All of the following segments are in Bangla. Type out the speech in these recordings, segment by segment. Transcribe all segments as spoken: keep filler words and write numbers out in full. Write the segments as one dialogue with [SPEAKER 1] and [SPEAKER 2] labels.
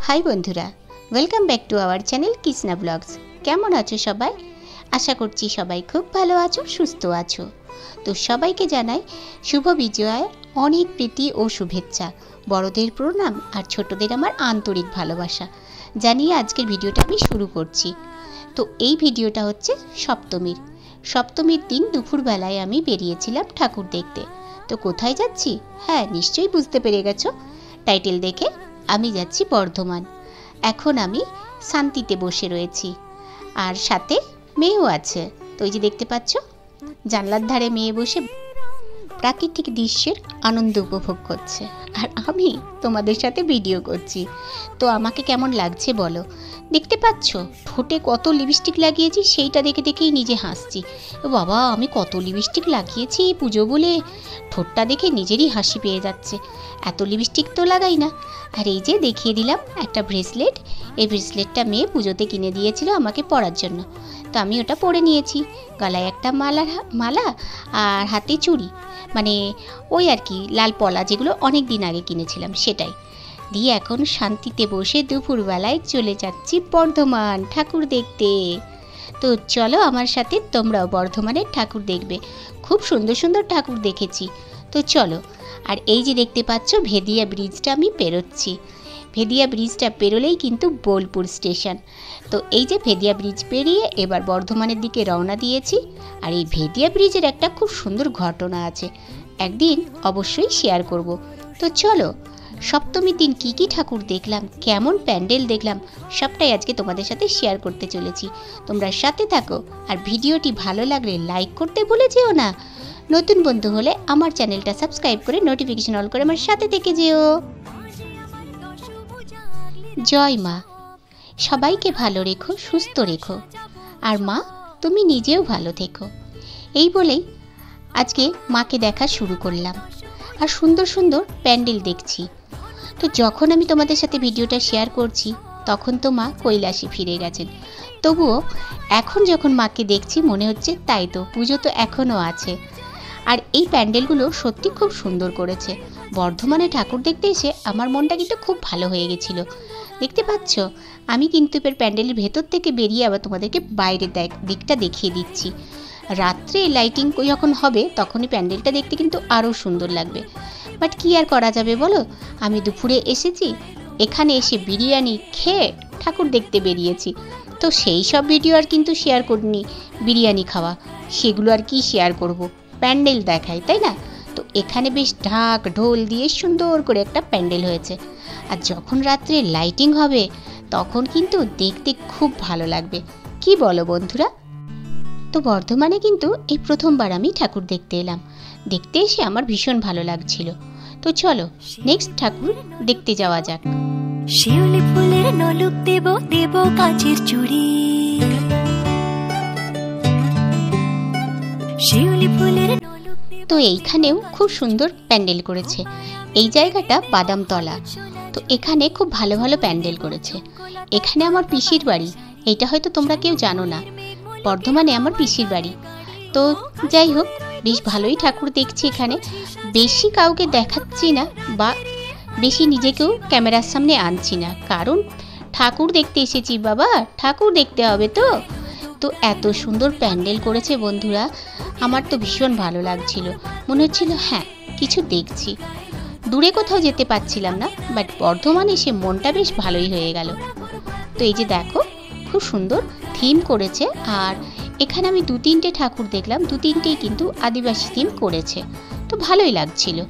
[SPEAKER 1] हाई बंधुरा welcome back to our channel Krishna vlogs. केमन आछो सबाई? आशा करछि सबाई खूब भालो आछो, सुस्थ आछो। तो सबाइके जानाई शुभ विजयाय अनेक प्रीति और शुभेच्छा, बड़ोदेर प्रणाम और छोटोदेर आमार आंतरिक भालोबासा जानिए आजकेर भिडियोटा आमि शुरू करछि। तो এই ভিডিওটা হচ্ছে সপ্তমীর সপ্তমীর দিন দুপুরবেলায় আমি বেরিয়েছিলাম ঠাকুর দেখতে। তো কোথায় যাচ্ছি? হ্যাঁ, নিশ্চয়ই বুঝতে পেরে গেছো টাইটেল দেখে। আমি যাচ্ছি বর্ধমান। এখন আমি শান্তিতে বসে রয়েছি আর সাথে মেয়েও আছে। তো এই যে দেখতে পাচ্ছ জানলার ধারে মেয়ে বসে প্রাকৃতিক দৃশ্যের আনন্দ উপভোগ করছে আর আমি তোমাদের সাথে ভিডিও করছি। তো আমাকে কেমন লাগছে বলো? দেখতে পাচ্ছ ঠোঁটে কত লিপস্টিক লাগিয়েছি, সেইটা দেখে দেখেই নিজে হাসছি। ও বাবা, আমি কত লিপস্টিক লাগিয়েছি পুজো বলে, ঠোঁটটা দেখে নিজেরই হাসি পেয়ে যাচ্ছে। এত লিপস্টিক তো লাগাই না। আর এই যে দেখিয়ে দিলাম একটা ব্রেসলেট। এই ব্রেসলেটটা মেয়ে পুজোতে কিনে দিয়েছিল আমাকে পরার জন্য, তো আমি ওটা পরে নিয়েছি। গলায় একটা মালা মালা আর হাতে চুড়ি, মানে ওই আর কি লাল পলা, যেগুলো অনেক দিন আগে কিনেছিলাম সেটাই দিয়ে এখন শান্তিতে বসে দুপুরবেলায় চলে যাচ্ছি বর্ধমান ঠাকুর দেখতে। তো চলো আমার সাথে তোমরাও বর্ধমানের ঠাকুর দেখবে। খুব সুন্দর সুন্দর ঠাকুর দেখেছি। তো চলো। আর এই যে দেখতে পাচ্ছ ভেদিয়া ব্রিজটা আমি পেরোচ্ছি। ভেদিয়া ব্রিজটা পেরোলেই কিন্তু বোলপুর স্টেশন। তো এই যে ভেদিয়া ব্রিজ পেরিয়ে এবার বর্ধমানের দিকে রওনা দিয়েছি। আর এই ভেদিয়া ব্রিজের একটা খুব সুন্দর ঘটনা আছে, একদিন অবশ্যই শেয়ার করব। তো চলো, সপ্তমীর দিন কি কি ঠাকুর দেখলাম, কেমন প্যান্ডেল দেখলাম, সবটাই আজকে তোমাদের সাথে শেয়ার করতে চলেছি। তোমরা সাথে থাকো আর ভিডিওটি ভালো লাগলে লাইক করতে ভুলে যেও না। নতুন বন্ধু হলে আমার চ্যানেলটা সাবস্ক্রাইব করে নোটিফিকেশন অল করে আমার সাথে থেকে যেও। জয় মা, সবাইকে ভালো রেখো, সুস্থ রেখো, আর মা তুমি নিজেও ভালো থেকো। এই বলেই আজকে মাকে দেখা শুরু করলাম আর সুন্দর সুন্দর প্যান্ডেল দেখছি। তো যখন আমি তোমাদের সাথে ভিডিওটা শেয়ার করছি তখন তো মা কৈলাসে ফিরে গেছেন, তবুও এখন যখন মাকে দেখছি মনে হচ্ছে তাই তো, পুজো তো এখনও আছে। আর এই প্যান্ডেলগুলো সত্যি খুব সুন্দর করেছে। বর্ধমানে ঠাকুর দেখতে এসে আমার মনটা কিন্তু খুব ভালো হয়ে গেছিলো। দেখতে পাচ্ছ আমি কিন্তু এবার প্যান্ডেলের ভেতর থেকে বেরিয়ে আবার তোমাদেরকে বাইরের দিকটা দেখিয়ে দিচ্ছি। রাত্রে লাইটিং যখন হবে তখনই প্যান্ডেলটা দেখতে কিন্তু আরও সুন্দর লাগবে। বাট কী আর করা যাবে বলো, আমি দুপুরে এসেছি, এখানে এসে বিরিয়ানি খেয়ে ঠাকুর দেখতে বেরিয়েছি। তো সেই সব ভিডিও আর কিন্তু শেয়ার করিনি, বিরিয়ানি খাওয়া সেগুলো আর কি শেয়ার করব, প্যান্ডেল দেখাই তাই না। তো এখানে বেশ ঢাক ঢোল দিয়ে সুন্দর করে একটা প্যান্ডেল হয়েছে। আর যখন রাত্রে লাইটিং হবে তখন কিন্তু দেখতে খুব ভালো লাগবে, কি বলো বন্ধুরা? তো বর্ধমানে কিন্তু এই প্রথমবার আমি ঠাকুর দেখতে এলাম। দেখতে এসে আমার ভীষণ ভালো লাগছিল। তো চলো নেক্সট ঠাকুর দেখতে যাওয়া যাক।
[SPEAKER 2] শিউলি ফুলের নলুক দেব দেব কাঁচের চুড়ি, শিউলি ফুলের।
[SPEAKER 1] তো এইখানেও খুব সুন্দর প্যান্ডেল করেছে। এই জায়গাটা বাদামতলা। তো এখানে খুব ভালো ভালো প্যান্ডেল করেছে। এখানে আমার পিসির বাড়ি, এইটা হয়তো তোমরা কেউ জানো না, বর্ধমানে আমার পিসির বাড়ি। তো যাই হোক, বেশ ভালোই ঠাকুর দেখছি এখানে। বেশি কাউকে দেখাচ্ছি না বা বেশি নিজেকেও ক্যামেরার সামনে আনছি না, কারণ ঠাকুর দেখতে এসেছি বাবা, ঠাকুর দেখতে হবে তো। তো এত সুন্দর প্যান্ডেল করেছে বন্ধুরা, আমার তো ভীষণ ভালো লাগছিল। মনে হচ্ছিল হ্যাঁ কিছু দেখছি। দূরে কোথাও যেতে পারছিলাম না, বাট বর্ধমানে এসে মনটা বেশ ভালোই হয়ে গেল। তো এই যে দেখো খুব সুন্দর থিম করেছে। আর এখানে আমি দু তিনটে ঠাকুর দেখলাম, দু তিনটেই কিন্তু আদিবাসী থিম করেছে, তো ভালোই লাগছিল।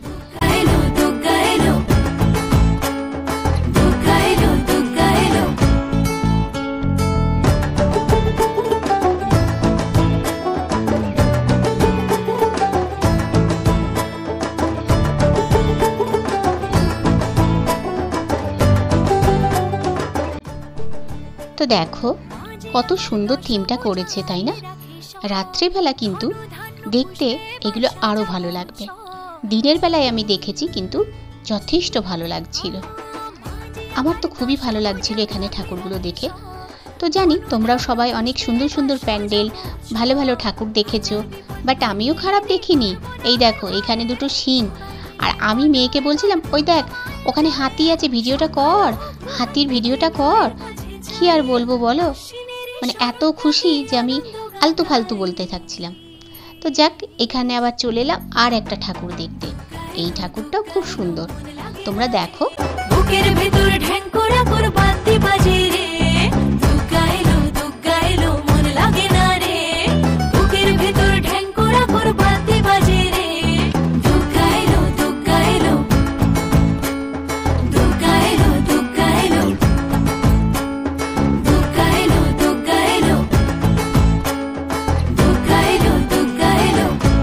[SPEAKER 1] তো দেখো কত সুন্দর থিমটা করেছে তাই না। রাত্রেবেলা কিন্তু দেখতে এগুলো আরও ভালো লাগবে। দিনের বেলায় আমি দেখেছি কিন্তু যথেষ্ট ভালো লাগছিল। আমার তো খুবই ভালো লাগছিল এখানে ঠাকুরগুলো দেখে। তো জানি তোমরাও সবাই অনেক সুন্দর সুন্দর প্যান্ডেল, ভালো ভালো ঠাকুর দেখেছো, বাট আমিও খারাপ দেখিনি। এই দেখো এখানে দুটো শিং, আর আর আমি মেয়েকে বলছিলাম ওই দেখ ওখানে হাতি আছে, ভিডিওটা কর, হাতির ভিডিওটা কর। কি আর বলবো বলো, মানে এত খুশি যে আমি আলতু ফালতু বলতে থাকছিলাম। তো যাক, এখানে আবার চলে এলাম আর একটা ঠাকুর দেখতে। এই ঠাকুরটাও খুব সুন্দর, তোমরা দেখো।
[SPEAKER 2] বুকের ভেতর ঢ্যাং করা কর বাতি বাজে রে, দুগ্গা এলো দুগ্গা এলো মন লাগে না রে। বুকের ভেতর ঢ্যাং করা কর বাতি বাজে রে, দুগ্গা এলো দুগ্গা এলো দুগ্গা এলো দুগ্গা এলো দুগ্গা এলো দুগ্গা এলো দুগ্গা এলো দুগ্গা এলো।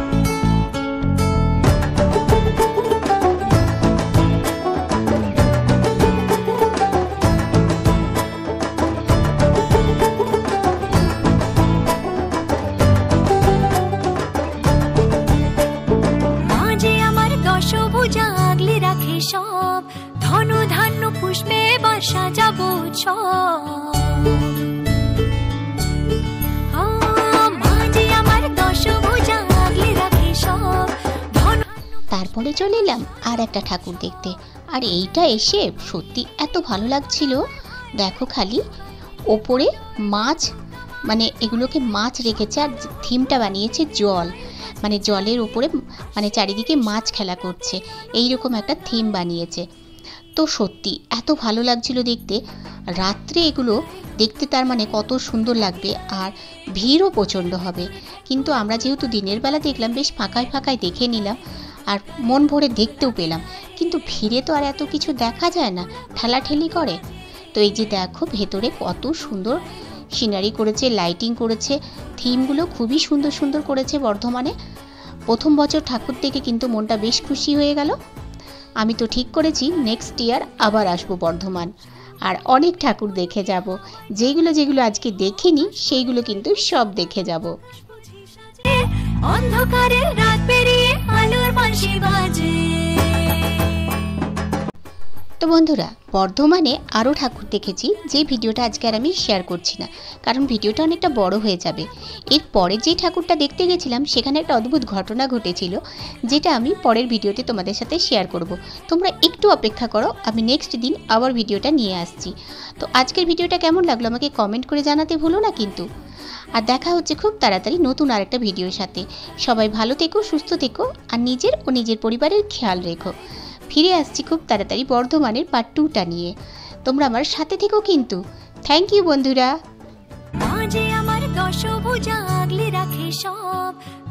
[SPEAKER 2] দশভুজা আগলে রাখে সব, ধন ধান্য পুষ্পে বাসা যাব মাঝে আমার দশভুজা আগলে রাখে সব।
[SPEAKER 1] তারপরে চলে এলাম আর একটা ঠাকুর দেখতে। আর এইটা এসে সত্যি এত ভালো লাগছিল, দেখো খালি ওপরে মাছ, মানে এগুলোকে মাছ রেখেছে আর থিমটা বানিয়েছে জল, মানে জলের উপরে মানে চারিদিকে মাছ খেলা করছে, এই রকম একটা থিম বানিয়েছে। তো সত্যি এত ভালো লাগছিল দেখতে। রাত্রে এগুলো দেখতে তার মানে কত সুন্দর লাগবে, আর ভিড়ও প্রচণ্ড হবে। কিন্তু আমরা যেহেতু দিনের বেলা দেখলাম, বেশ ফাঁকায় ফাঁকায় দেখে নিলাম আর মন ভরে দেখতেও পেলাম। কিন্তু ভিড়ে তো আর এত কিছু দেখা যায় না, ঠেলাঠেলি করে। তো এই যে দেখো ভেতরে কত সুন্দর সিনারি করেছে, লাইটিং করেছে, থিমগুলো খুবই সুন্দর সুন্দর করেছে বর্ধমানে। প্রথম বছর ঠাকুর দেখে কিন্তু মনটা বেশ খুশি হয়ে গেল। আমি তো ঠিক করেছি নেক্সট ইয়ার আবার আসবো বর্ধমান, আর অনেক ঠাকুর দেখে যাব। যেগুলো যেগুলো আজকে দেখিনি সেইগুলো কিন্তু সব দেখে যাব।
[SPEAKER 2] অন্ধকারে রাত পেরিয়ে আলোর বাঁশি বাজে।
[SPEAKER 1] তো বন্ধুরা, বর্ধমানে আরও ঠাকুর দেখেছি, যে ভিডিওটা আজকে আর আমি শেয়ার করছি না, কারণ ভিডিওটা অনেকটা বড় হয়ে যাবে। এর পরে যে ঠাকুরটা দেখতে গেছিলাম সেখানে একটা অদ্ভুত ঘটনা ঘটেছিল, যেটা আমি পরের ভিডিওতে তোমাদের সাথে শেয়ার করব। তোমরা একটু অপেক্ষা করো, আমি নেক্সট দিন আবার ভিডিওটা নিয়ে আসছি। তো আজকের ভিডিওটা কেমন লাগলো আমাকে কমেন্ট করে জানাতে ভুলো না কিন্তু। আর দেখা হচ্ছে খুব তাড়াতাড়ি নতুন আরেকটা ভিডিওর সাথে। সবাই ভালো থেকো, সুস্থ থেকো, আর নিজের ও নিজের পরিবারের খেয়াল রেখো। ফিরে আসছি খুব তাড়াতাড়ি বর্ধমানের পার্ট টুটা নিয়ে, তোমরা আমার সাথে থেকো কিন্তু। থ্যাংক ইউ বন্ধুরা।
[SPEAKER 2] মাঝে আমার দশভুজা আগলে রাখে সব।